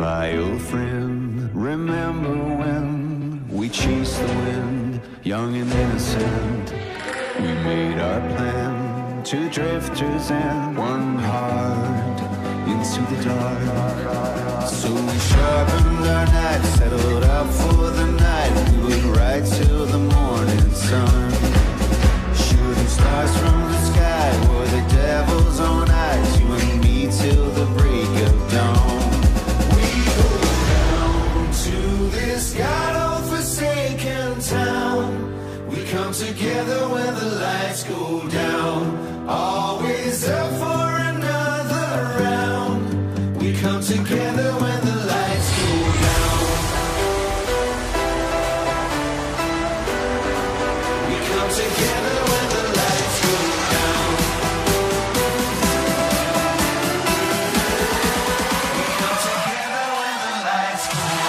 My old friend, remember when we chased the wind, young and innocent. We made our plan, two drifters and one heart into the dark. So we sharpened our knives, settled up for the night. We would ride till the morning sun. Shooting stars from the sky were the devil's own eyes. You and me till the break of dawn. To this God-forsaken town, we come together when the lights go down. Always up for another round. We come together when the lights go down. We come together when the lights go down. We come together when the lights go down.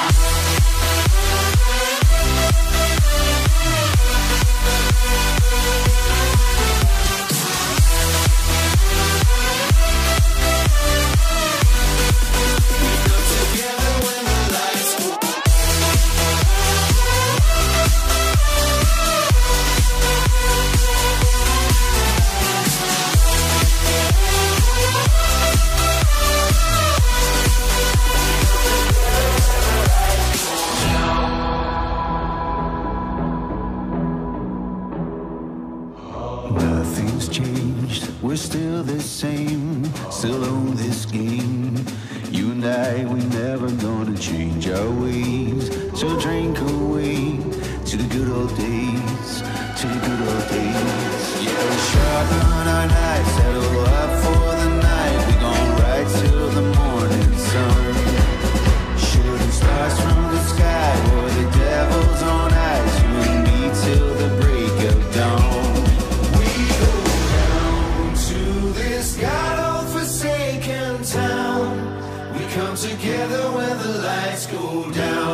Nothing's changed, we're still the same, still own this game. You and I, we never gonna change our ways. So drink away to the good old days, to the good old days. Yeah, we sharpen our knives, settle up for the night. We gon' ride till the morning sun. Shooting stars from the sky were the devil's own eyes. You and me till the break of dawn. God-forsaken town, we come together when the lights go down.